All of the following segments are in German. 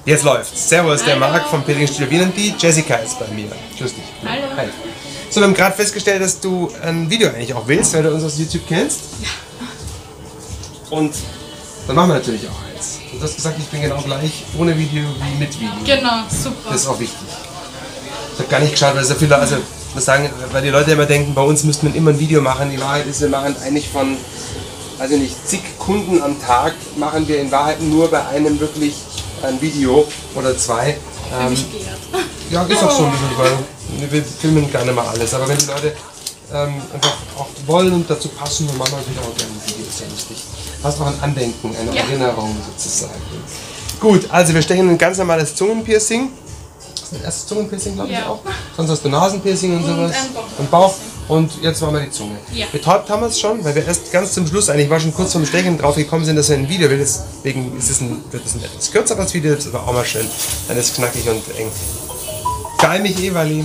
Jetzt läuft's. Servus, der Marc vom Piercing Studio Wien und die Jessica ist bei mir. Grüß dich. Hallo. Hi. So, wir haben gerade festgestellt, dass du ein Video eigentlich auch willst, weil du uns aus YouTube kennst. Ja. Und dann machen wir natürlich auch eins. Und du hast gesagt, ich bin genau gleich ohne Video wie mit Video. Genau, super. Das ist auch wichtig. Ich habe gar nicht geschaut, weil so viele, also ich muss sagen, weil die Leute immer denken, bei uns müsste man immer ein Video machen. Die Wahrheit ist, wir machen eigentlich von, also nicht zig Kunden am Tag, machen wir in Wahrheit nur bei einem wirklich ein Video oder zwei. Ja, ist auch so ein bisschen, weil wir filmen gar nicht mal alles. Aber wenn die Leute einfach auch wollen und dazu passen, dann machen wir natürlich auch gerne ein Video, ist ja lustig. Hast noch ein Andenken, eine Erinnerung sozusagen. Gut, also wir stechen ein ganz normales Zungenpiercing. Das ist dein erstes Zungenpiercing, glaube ich auch. Sonst hast du Nasenpiercing und sowas. Und Bauch. Und jetzt machen wir die Zunge. Ja. Betäubt haben wir es schon, weil wir erst ganz zum Schluss, eigentlich war schon kurz vorm Stechen drauf gekommen sind, dass wir ein Video will. Deswegen wird es ein etwas kürzeres Video, das ist aber auch mal schön. Dann ist es knackig und eng. Geil mich, Evali.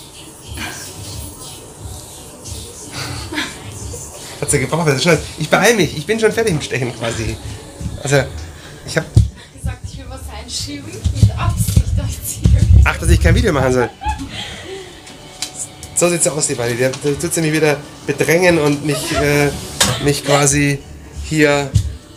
Hat sie gebraucht, ich beeile mich, ich bin schon fertig mit Stechen quasi. Also, ich habe gesagt, ich will was einschieben, mit Absicht erzählen. Ach, dass ich kein Video machen soll. So sieht es aus, die Buddy. Der tut sie mich wieder bedrängen und mich quasi hier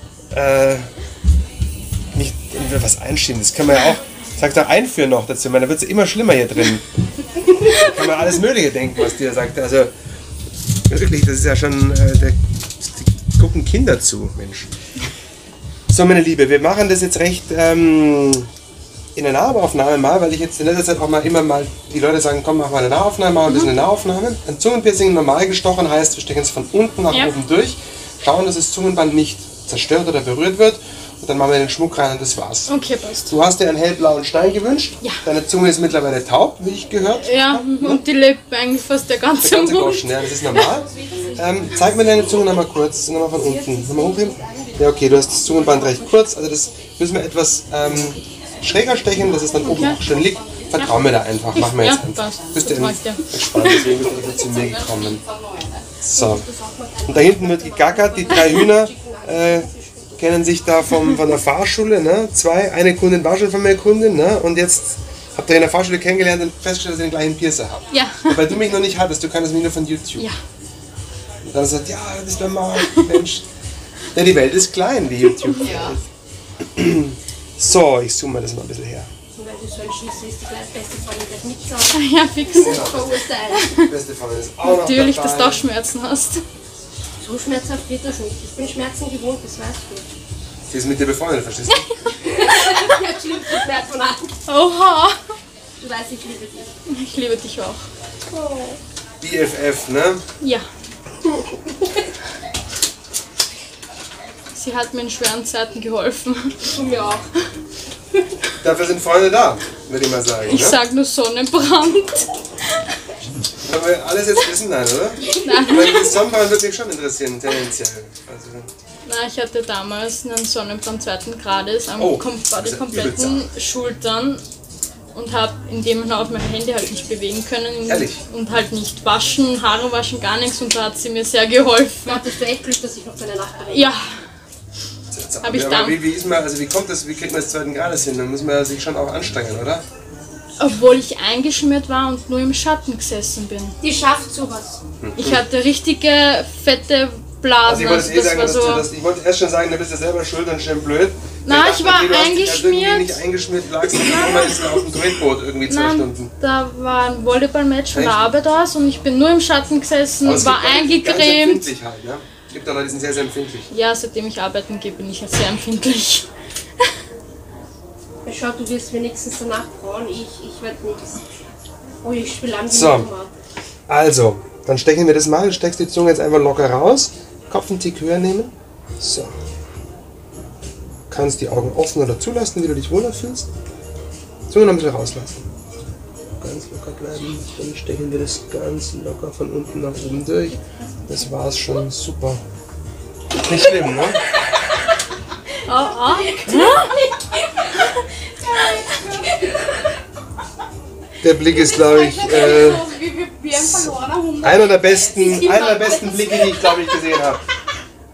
nicht was einschieben. Das kann man ja auch, sagt er, einführen noch dazu. Da wird es immer schlimmer hier drin. Da kann man alles Mögliche denken, was dir sagt. Also wirklich, das ist ja schon, die gucken Kinder zu, Mensch. So, meine Liebe, wir machen das jetzt recht in der Nahaufnahme mal, weil ich jetzt in letzter Zeit auch immer mal die Leute sagen, komm, mach mal eine Nahaufnahme, machen wir ein bisschen eine Nahaufnahme. Ein Zungenpiercing normal gestochen heißt, wir stechen es von unten nach oben durch, schauen, dass das Zungenband nicht zerstört oder berührt wird und dann machen wir den Schmuck rein und das war's. Okay, passt. Du hast dir einen hellblauen Stein gewünscht, deine Zunge ist mittlerweile taub, wie ich gehört habe. Ja, und die lebt eigentlich fast der ganze Mund. Groschen, ja, das ist normal. Zeig mir deine Zunge nochmal kurz, nochmal von unten. Nochmal hochheben. Ja, okay, du hast das Zungenband recht kurz, also das müssen wir etwas schräger stechen, dass es dann oben auch schön liegt. Vertrau mir da einfach, machen wir jetzt einfach. Bist du entspannt, deswegen bist du zu mir gekommen. So. Und da hinten wird gegackert, die 3 Hühner kennen sich da von der Fahrschule, ne? Eine Kundin war schon von mir Kundin, ne? Und jetzt habt ihr in der Fahrschule kennengelernt und festgestellt, dass ihr den gleichen Piercer habt. Ja. Weil du mich noch nicht hattest, du kanntest mich nur von YouTube. Ja. Und dann sagt, ja, das ist der Marc, Mensch. Ja, die Welt ist klein, die YouTube-Welt. Ja. So, ich zoome das mal ein bisschen her. Weil du so ein Schießer ist, die beste Freundin gleich mitsagen. Ja, fix. Verurteilen. Die beste Freundin ist auch noch natürlich, dabei. dass du auch Schmerzen hast. So schmerzhaft wird das nicht. Ich bin Schmerzen gewohnt, das weißt du. Sie ist mit dir befreundet, verstehst du? Ja, schlimmsten Schmerz von allen. Oha. Du weißt, ich liebe dich. Ich liebe dich auch. Oh. BFF, ne? Ja. Sie hat mir in schweren Zeiten geholfen. Du mir auch. Dafür sind Freunde da, würde ich mal sagen. Ich sag nur Sonnenbrand. Wollen wir alles jetzt wissen, nein, oder? Nein. Weil das Sonnenbrand würde mich schon interessieren, tendenziell. Also, na, ich hatte damals einen Sonnenbrand 2. Grades an die kompletten Schultern und habe, indem ich auf mein Handy halt nicht bewegen können und halt nicht waschen, Haare waschen, gar nichts, und da hat sie mir sehr geholfen. Hattest du echt Glück, dass ich noch deine Nachbarin Ja. aber wie kommt das, wie kriegt man das 2. Grades hin? Dann muss man sich schon auch anstrengen, oder? Obwohl ich eingeschmiert war und nur im Schatten gesessen bin. Die schafft sowas. Ich hatte richtige fette Blasen. Also ich wollte erst schon sagen, da bist du selber schuld und schön blöd. Nein, ich war eingeschmiert. Nicht eingeschmiert, lagst du auf dem Tretboot irgendwie 2 Stunden. Da war ein Volleyballmatch von der Arbeit aus und ich bin nur im Schatten gesessen, war eingecremt. Halt, ne? Es gibt da Leute, die sind sehr, sehr empfindlich. Ja, seitdem ich arbeiten gehe, bin ich sehr empfindlich. Schau, du wirst wenigstens danach braun, ich werde nichts. Oh, ich spiele an die So, also, dann stechen wir das mal. Du steckst die Zunge jetzt einfach locker raus. Kopf einen Tick höher nehmen. So. Du kannst die Augen offen oder zulassen, wie du dich wohler fühlst. Zunge noch ein bisschen rauslassen. Ganz locker bleiben. Dann stechen wir das ganz locker von unten nach oben durch. Das war's schon. Super. Nicht schlimm, ne? Der Blick ist, glaube ich, einer der besten Blicke, die ich, glaube ich, gesehen habe.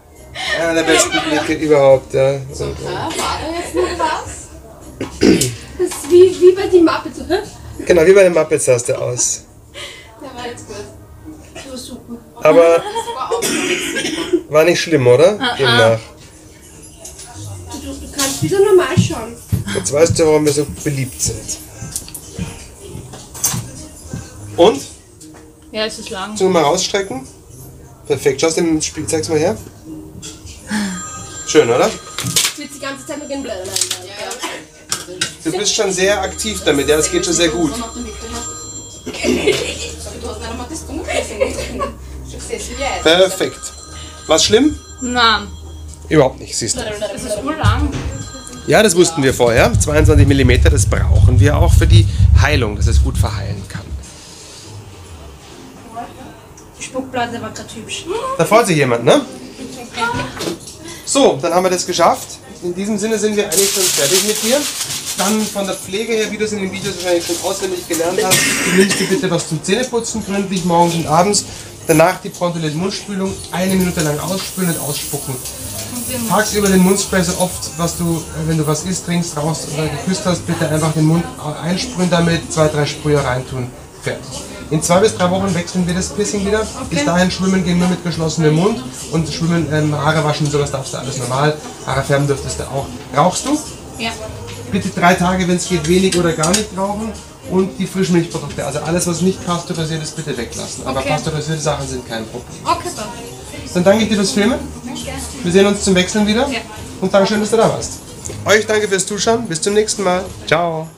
Einer der besten Blicke überhaupt, ja. War da jetzt noch was? bei den Muppets, oder? Genau, wie bei den Muppets sahst du aus. Der war jetzt gut. Das war super. Aber Das war auch super. war nicht schlimm, oder? Demnach. Du kannst wieder normal schauen. Jetzt weißt du, warum wir so beliebt sind. Und? Ja, es ist lang. Zunge mal rausstrecken. Perfekt. Schau es dem Spiel, zeig's mal her. Schön, oder? Es wird die ganze Zeit nur gehen blättern. Du bist schon sehr aktiv damit, ja, das geht schon sehr gut. Perfekt. War's schlimm? Nein, Überhaupt nicht, siehst du. es ist wohl lang. Ja, das wussten wir vorher. 22 mm, das brauchen wir auch für die Heilung, dass es gut verheilen kann. Die Spuckblase war gerade hübsch. Da freut sich jemand, ne? So, dann haben wir das geschafft. In diesem Sinne sind wir eigentlich schon fertig mit dir. Dann von der Pflege her, wie du es in den Videos wahrscheinlich schon auswendig gelernt hast, du nimmst dir bitte was zum Zähneputzen, gründlich morgens und abends. Danach die Brontolit-Mundspülung, 1 Minute lang ausspülen und ausspucken. Tagsüber den Mundspray so oft, was du, wenn du was isst, trinkst, rauchst oder geküsst hast, bitte einfach den Mund einsprühen damit, 2, 3 Sprüher reintun. Fertig. In 2 bis 3 Wochen wechseln wir das Piercing wieder. Okay. Bis dahin schwimmen gehen nur mit geschlossenem Mund und schwimmen, Haare waschen, sowas darfst du alles normal. Haare färben dürftest du auch. Rauchst du? Ja. Bitte 3 Tage, wenn es geht, wenig oder gar nicht rauchen. Und die Frischmilchprodukte, also alles, was nicht pasteurisiert ist, bitte weglassen. Aber Okay. pasteurisierte Sachen sind kein Problem. Okay, dann. Dann danke ich dir fürs Filmen. Wir sehen uns zum Wechseln wieder. Ja. Und danke schön, dass du da warst. Euch danke fürs Zuschauen. Bis zum nächsten Mal. Ciao.